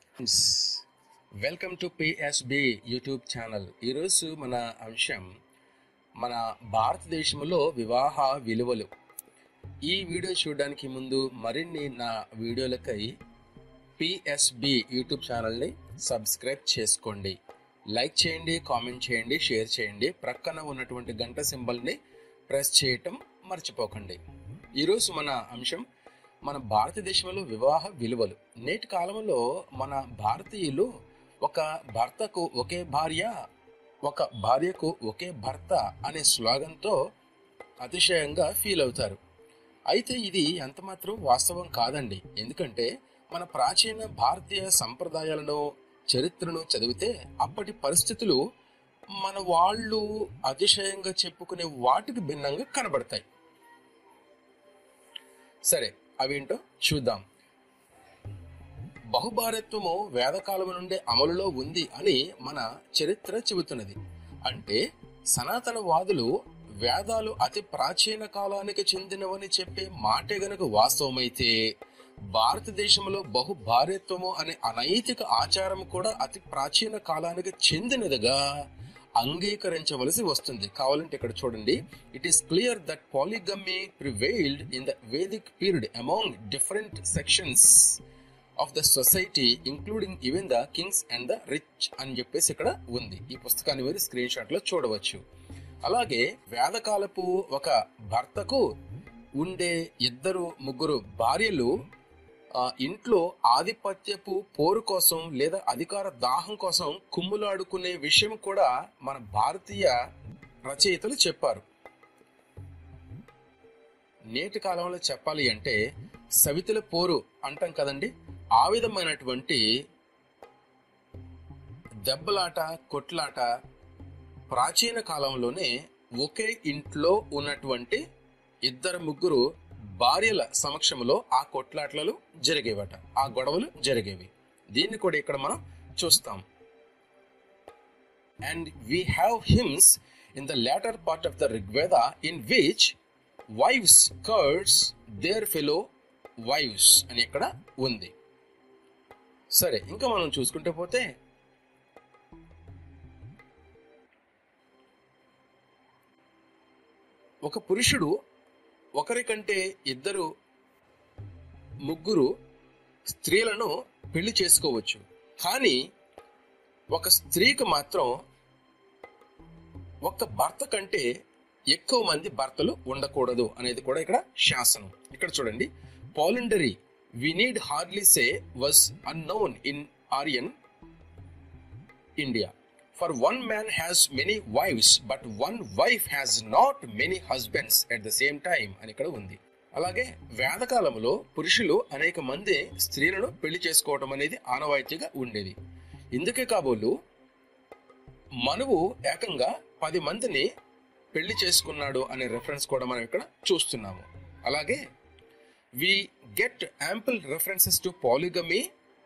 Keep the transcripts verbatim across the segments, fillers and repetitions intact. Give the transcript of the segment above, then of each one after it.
Friends, welcome to PSB YouTube channel. ఈరోజు మన అంశం మన భారతదేశంలో వివాహ విలువలు. ఈ వీడియో చూడడానికి ముందు మరిన్ని నా వీడియోలకై పిఎస్బి యూట్యూబ్ ఛానల్ని సబ్స్క్రైబ్ చేసుకోండి. లైక్ చేయండి, కామెంట్ చేయండి, షేర్ చేయండి. ప్రక్కన ఉన్నటువంటి గంట సింబల్ని ప్రెస్ చేయటం మర్చిపోకండి. ఈరోజు మన అంశం మన భారతదేశంలో వివాహ విలువలు. నేటి కాలంలో మన భారతీయులు ఒక భర్తకు ఒకే భార్య, ఒక భార్యకు ఒకే భర్త అనే స్లోగన్తో అతిశయంగా ఫీల్ అవుతారు. అయితే ఇది ఎంతమాత్రం వాస్తవం కాదండి. ఎందుకంటే మన ప్రాచీన భారతీయ సంప్రదాయాలను, చరిత్రను చదివితే అప్పటి పరిస్థితులు మన వాళ్ళు అతిశయంగా చెప్పుకునే వాటికి భిన్నంగా కనబడతాయి. సరే, అవేంటో చూద్దాం. బహుభార్యత్వము వేదకాలం నుండే అమలులో ఉంది అని మన చరిత్ర చెబుతున్నది. అంటే సనాతనవాదులు వేదాలు అతి ప్రాచీన కాలానికి చెందినవని చెప్పే మాటే గనుక వాస్తవమైతే, భారతదేశంలో బహుభార్యత్వము అనే అనైతిక ఆచారం కూడా అతి ప్రాచీన కాలానికి చెందినదిగా అంగీకరించవలసి వస్తుంది. కావాలంటే ఇక్కడ చూడండి. It is clear that polygamy prevailed in the Vedic period among different sections of the society including even the kings and the rich అని చెప్పేసి ఇక్కడ ఉంది. ఈ పుస్తకాన్ని మీరు స్క్రీన్ షాట్ లో చూడవచ్చు. అలాగే వేదకాలపు ఒక భర్తకు ఉండే ఇద్దరు ముగ్గురు భార్యలు ఇంట్లో ఆధిపత్యపు పోరు కోసం లేదా అధికార దాహం కోసం కుమ్ములాడుకునే విషయం కూడా మన భారతీయ రచయితలు చెప్పారు. నేటి కాలంలో చెప్పాలి అంటే సవితుల పోరు అంటాం కదండి. ఆ విధమైనటువంటి దెబ్బలాట, కొట్లాట ప్రాచీన కాలంలోనే ఒకే ఇంట్లో ఉన్నటువంటి ఇద్దరు ముగ్గురు భార్యల సమక్షంలో ఆ కొట్లాట్లలో జరిగేవట, ఆ గొడవలు జరిగేవి. దీన్ని కూడా ఇక్కడ మనం చూస్తాం. And we have hymns in the latter part of the Rigveda in which wives curse their fellow wives అని ఇక్కడ ఉంది. సరే, ఇంకా మనం చూసుకుంటే పోతే ఒక పురుషుడు ఒకరికంటే ఇద్దరు ముగ్గురు స్త్రీలను పెళ్లి చేసుకోవచ్చు. కానీ ఒక స్త్రీకి మాత్రం ఒక్క భర్త కంటే ఎక్కువ మంది భర్తలు ఉండకూడదు అనేది కూడా ఇక్కడ శాసనం. ఇక్కడ చూడండి. Polyandry we need hardly say was unknown in Aryan India. For one man has many wives, but one wife has not many husbands at the same time అని ఇక్కడ ఉంది. అలాగే వేదకాలంలో పురుషులు అనేక మంది స్త్రీలను పెళ్లి చేసుకోవటం అనేది ఆనవాయితీగా ఉండేది. ఇందుకే కాబోలు మనువు ఏకంగా పది మందిని పెళ్లి చేసుకున్నాడు అనే రెఫరెన్స్ కూడా మనం ఇక్కడ చూస్తున్నాము. అలాగే we get ample references to polygamy,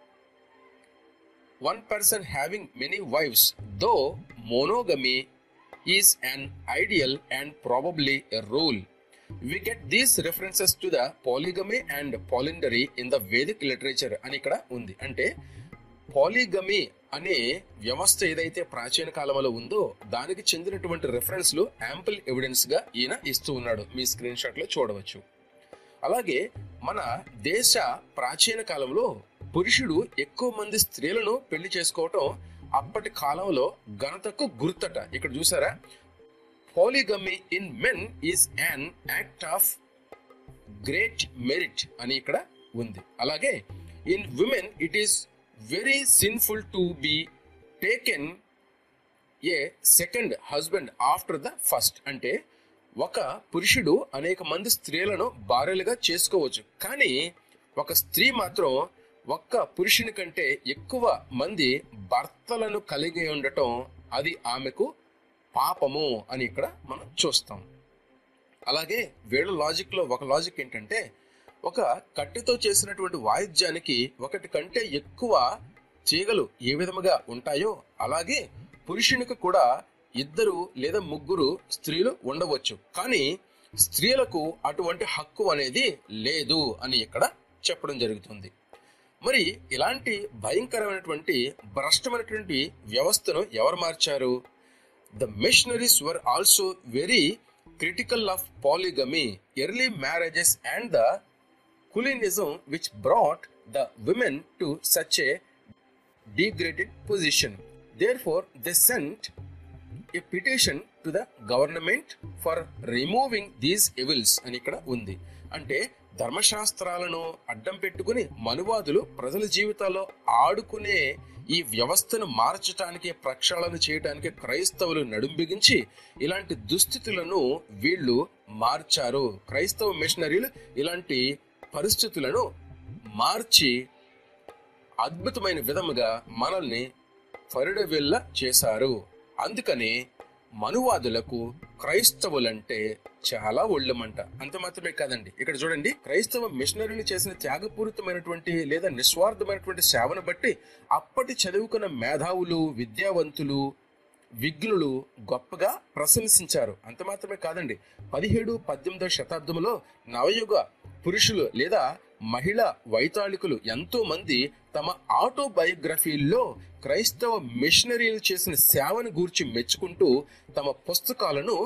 one person having many wives, though monogamy is an ideal and probably a rule. We get these references to the polygamy and polyandry in the Vedic literature అని ఇక్కడ ఉంది. అంటే పాలిగమీ అనే వ్యవస్థ ఏదైతే ప్రాచీన కాలంలో ఉందో దానికి చెందినటువంటి రెఫరెన్స్లు యాంపుల్ ఎవిడెన్స్ గా ఈయన ఇస్తూ ఉన్నాడు. మీ స్క్రీన్ షాట్ లో చూడవచ్చు. అలాగే మన దేశ ప్రాచీన కాలంలో పురుషుడు ఎక్కువ మంది స్త్రీలను పెళ్లి చేసుకోవటం అప్పటి కాలంలో ఘనతకు గుర్తట. ఇక్కడ చూసారా, polygamy in men is an act of great merit అని ఇక్కడ ఉంది. అలాగే in women it is very sinful to be taken a second husband after the first. అంటే ఒక పురుషుడు అనేక మంది స్త్రీలను భార్యలుగా చేసుకోవచ్చు, కానీ ఒక స్త్రీ మాత్రం ఒక్క పురుషుని కంటే ఎక్కువ మంది భర్తలను కలిగి ఉండటం అది ఆమెకు పాపము అని ఇక్కడ మనం చూస్తాం. అలాగే వీళ్ళ లాజిక్ లో ఒక లాజిక్ ఏంటంటే, ఒక కట్టెతో చేసినటువంటి వాయిద్యానికి ఒకటి కంటే ఎక్కువ తీగలు ఏ విధముగా ఉంటాయో అలాగే పురుషునికి కూడా ఇద్దరు లేదా ముగ్గురు స్త్రీలు ఉండవచ్చు, కానీ స్త్రీలకు అటువంటి హక్కు అనేది లేదు అని ఇక్కడ చెప్పడం జరుగుతుంది. మరి ఇలాంటి భయంకరమైనటువంటి భ్రష్టమైనటువంటి వ్యవస్థను ఎవరు మార్చారు? The missionaries were also very critical of polygamy, early marriages and the kulinism which brought the women to such a degraded position. Therefore, they sent a petition to the government for removing these evils అని ఇక్కడ ఉంది. అంటే ధర్మశాస్త్రాలను అడ్డం పెట్టుకుని మనువాదులు ప్రజల జీవితాల్లో ఆడుకునే ఈ వ్యవస్థను మార్చడానికి, ప్రక్షాళన చేయడానికి క్రైస్తవులు నడుం బిగించి ఇలాంటి దుస్థితులను వీళ్ళు మార్చారు. క్రైస్తవ మిషనరీలు ఇలాంటి పరిస్థితులను మార్చి అద్భుతమైన విధముగా మనల్ని ఫరిడవిల్ల చేశారు. అందుకని మనువాదులకు క్రైస్తవులంటే చాలా ఒళ్ళమంట. అంత మాత్రమే కాదండి, ఇక్కడ చూడండి, క్రైస్తవ మిషనరీలు చేసిన త్యాగపూరితమైనటువంటి లేదా నిస్వార్థమైనటువంటి సేవను బట్టి అప్పటి చదువుకున్న మేధావులు, విద్యావంతులు, విఘ్నులు గొప్పగా ప్రశంసించారు. అంత మాత్రమే కాదండి, పదిహేడు పద్దెనిమిదవ శతాబ్దంలో నవయుగ పురుషులు లేదా మహిళా వైతాళికులు ఎంతో మంది తమ ఆటోబయోగ్రఫీల్లో క్రైస్తవ మిషనరీలు చేసిన సేవను గూర్చి మెచ్చుకుంటూ తమ పుస్తకాలను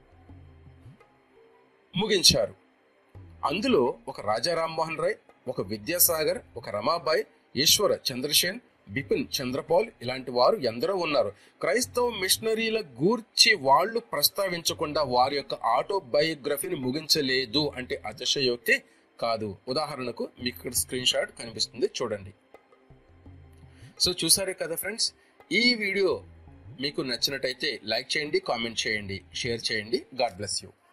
ముగించారు. అందులో ఒక రాజా రామ్మోహన్ రాయ్, ఒక విద్యాసాగర్, ఒక రమాబాయ్, ఈశ్వర చంద్రసేన్, బిపిన్ చంద్రపాల్ ఇలాంటి వారు ఎందరో ఉన్నారు. క్రైస్తవ మిషనరీల గూర్చి వాళ్ళు ప్రస్తావించకుండా వారి యొక్క ఆటోబయోగ్రఫీని ముగించలేదు అంటే అతిశయోక్తి కాదు. ఉదాహరణకు మీకు ఇక్కడ స్క్రీన్ షాట్ కనిపిస్తుంది, చూడండి. సో చూసారే కదా ఫ్రెండ్స్, ఈ వీడియో మీకు నచ్చినట్టయితే లైక్ చేయండి, కామెంట్ చేయండి, షేర్ చేయండి. God bless you.